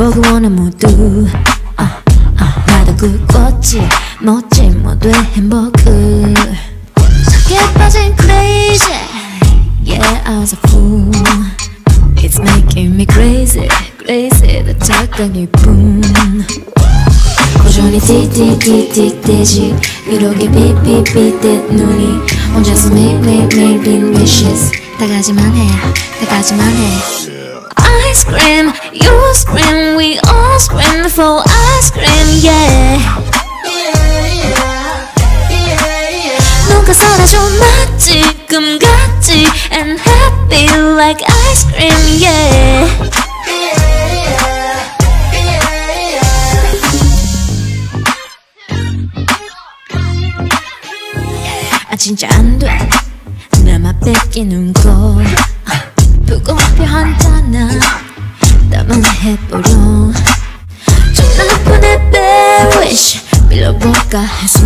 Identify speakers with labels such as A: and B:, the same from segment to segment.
A: 보고 원해 모두 나도 그꽃이 멋지 모두의 행복을 작게 빠진 crazy Yeah, I was a fool It's making me crazy crazy 더 착각일 뿐 고전이 틱틱틱틱대지 이렇게 삐삐삐대 눈이 혼자서 매일매일 빈 wishes 다 가지만 해 I scream, you scream, we all scream for ice cream, yeah 누가 사라져 마치 꿈같이 and happy like ice cream, yeah 진짜 안 돼 나만 뺏기는 거 불공평하잖아 나만 해보려 좀 나쁜 내 bad wish 빌려볼까 해서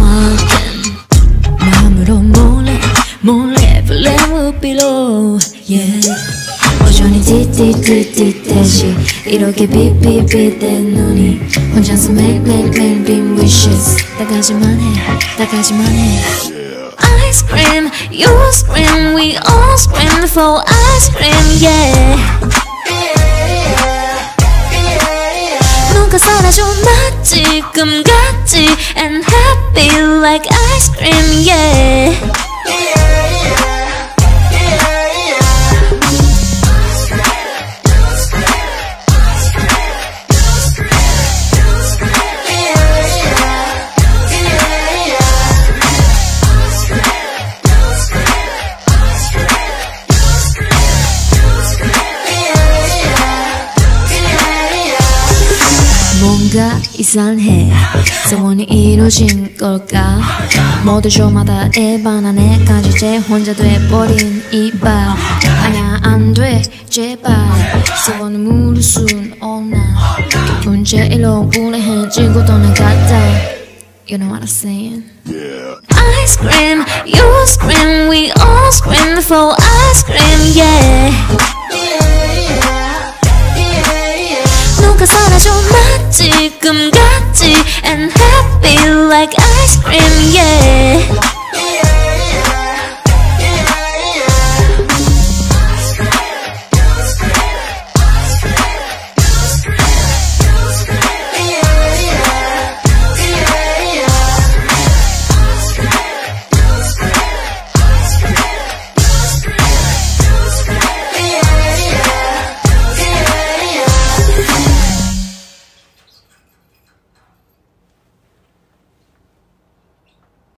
A: 마음으로 몰래 불러올 빌로 yeah 여전히 띠띠띠띠대지 이렇게 삐삐삐대 눈이 혼자서 매일매일 빈 wishes 다 가지만 해 I scream, you scream, we all scream for ice cream, yeah 누가 사라져 마치 꿈같이 and happy like ice cream, yeah 뭔가 이상해 소원이 이루어진 걸까 모두 저마다 에바나 내까지 제 혼자 돼버린 이발 아냐 안돼 제발 소원을 물을 순 없나 기쁜 제일로 불행해지고 떠나갔다 You know what I'm saying? Yeah. I scream, you scream, we all scream for ice cream, yeah 누가 사라져 마치 꿈같이 and happy like ice cream, yeah